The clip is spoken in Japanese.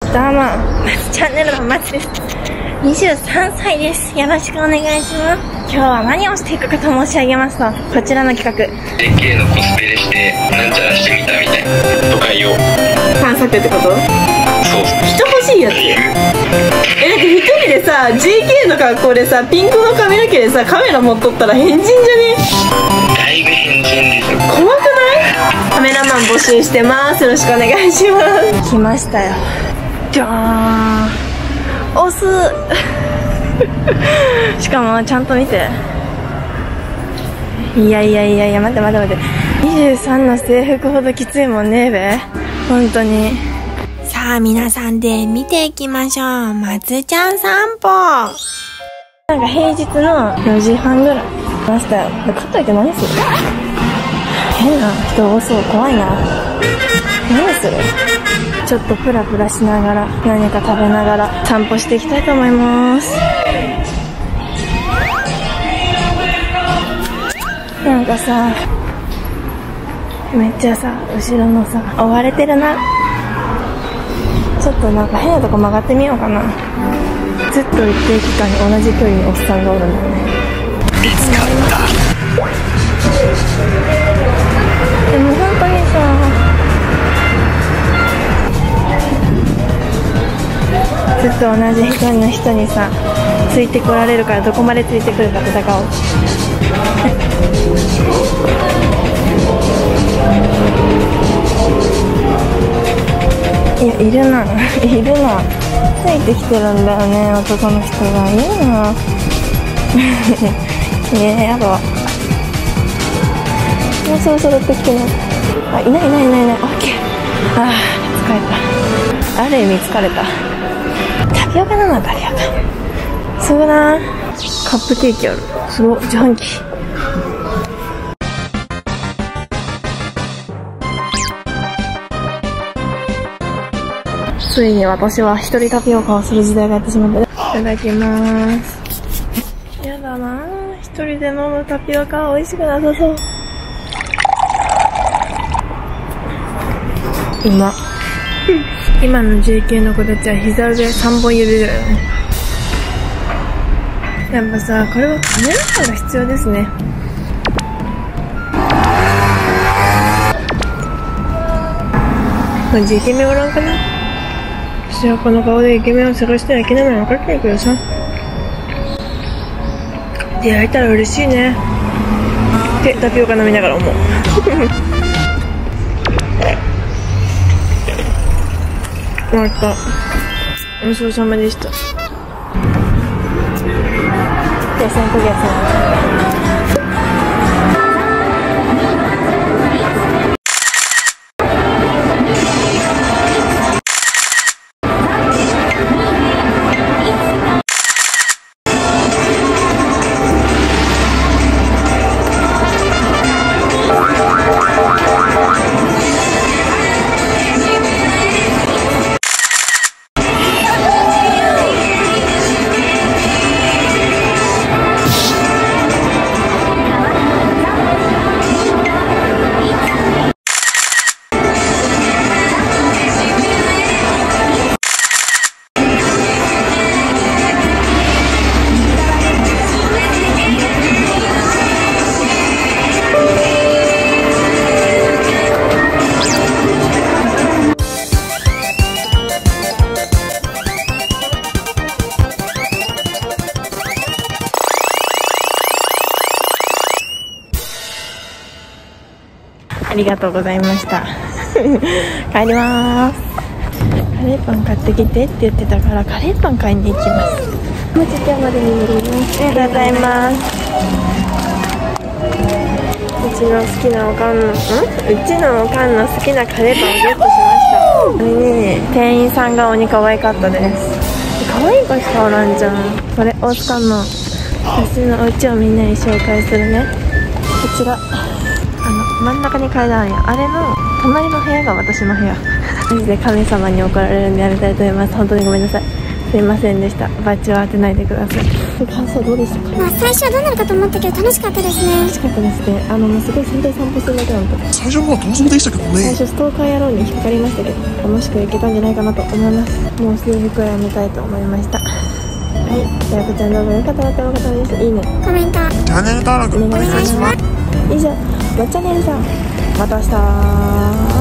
どうも、チャンネルのまつです。23歳です。よろしくお願いします。今日は何をしていくかと申し上げますと、こちらの企画 JK のコスプレしてなんちゃらしてみたみたいなとか言おう。 探索ってこと？ そう人欲しいやつ。なんか一人でさ JK の格好でさ、ピンクの髪の毛でさ、カメラ持っとったら変人じゃね？ だいぶ変人です。 怖くない？カメラマン募集してます。よろしくお願いします。来ましたよ。じゃーん、押すしかもちゃんと見て。いや待って23の制服ほどきついもんねえべ、本当に。さあ皆さんで見ていきましょう。まつちゃん散歩。なんか平日の4時半ぐらい来ましたよ。かといって何する？変な人多そう、怖いな。何する？ちょっとプラプラしながら、何か食べながら散歩していきたいと思います。なんかさ、めっちゃさ、後ろのさ、追われてるな。ちょっとなんか変なとこ曲がってみようかな。ずっと一定期間に同じ距離におっさんがおるんだよね。 見つかった。 でも本当にさ、ずっと同じ一人の人にさ、ついてこられるから、どこまでついてくるか戦おう。いや、いるなついてきてるんだよね、男の人が。いるなやだ。もうそろそろってきてない。あ、いない。オッケー。あー、疲れた。ある意味疲れた。タピオカだな、タピオカ。すごいな。カップケーキある。すごい、自販機。ついに私は一人タピオカをする時代がやってしまった。いただきます。やだな、一人で飲むタピオカは美味しくなさそう。今の JK の子たちは膝上3本指ぐらいだね。やっぱさ、これはカメラマンが必要ですね。マジイケメンおらんかな。私はこの顔でイケメンを探してはいけないのは分かってるけどさ、出会えたら嬉しいねってタピオカ飲みながら思う。終わった。お疲れ様でした。で、先ヶ月ありがとうございました。帰りまーす。カレーパン買ってきてって言ってたから、カレーパン買いに行きます。もうちょっとまでに戻ります。ありがとうございます。うちの好きなおかんの好きなカレーパンをゲットしました。これね、店員さんが鬼可愛かったです。可愛い子しかおらんじゃん。これ大塚の私のお家をみんなに紹介するね。こちら真ん中に階段や、あれの隣の部屋が私の部屋。マジで神様に怒られるんでやめたいと思います。本当にごめんなさい。 すいませんでした。バッジは当てないでください。感想どうでしたか？ 最初はどうなるかと思ったけど楽しかったですね。 楽しかったですね。もうすごい先頭散歩するだけなのと、 最初の方は逃走でしたけど最ね。 初ストーカー野郎に引っかかりましたけど、楽しくいけたんじゃないかなと思います。もう制服はやめたいと思いました。はい、じゃあこちらの動画良かったなと思う方はですね、いいね、 コメントチャンネル登録お願いします。以上、まっちゃねるさん、また明日。